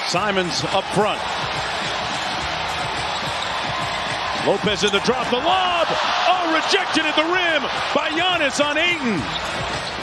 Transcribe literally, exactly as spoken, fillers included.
Simons up front. Lopez in the drop, the lob. Oh, rejected at the rim by Giannis on Ayton.